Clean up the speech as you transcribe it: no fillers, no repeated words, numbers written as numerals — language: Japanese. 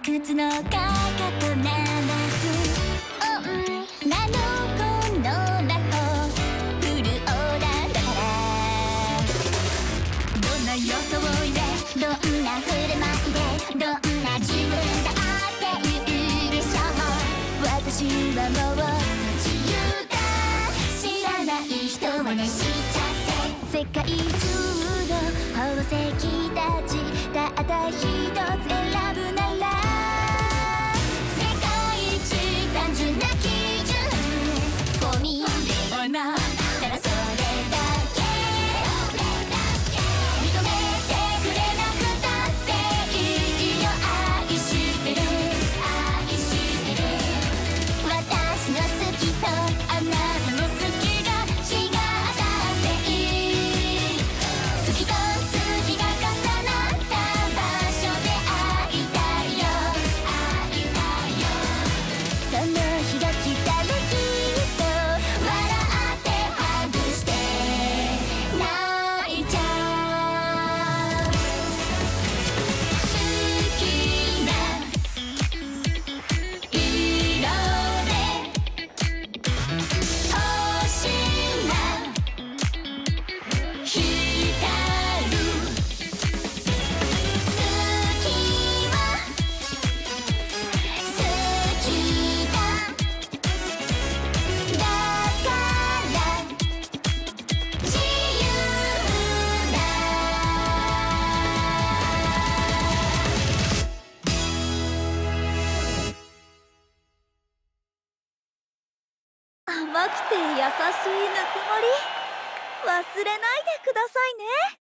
靴のかかと鳴らす女の子の魔法フルオーダーだからどんな装いでどんな振る舞いでどんな自分だっていいでしょう私はもっと自由だ知らない人はね知っちゃって世界中の宝石たちたった一つ選ぶなら世界一単純な基準 For me ただそれだけ認めてくれなくたっていいよ愛してる愛してる私の好きとあなたの好きが違ったっていい好きと好きが重なった場所で会いたいよ会いたいよその日が来たらきっと笑ってハグして泣いちゃう好きな色で星が光る好きは好きだだから自由だ甘くて優しいぬくもり忘れないでくださいね。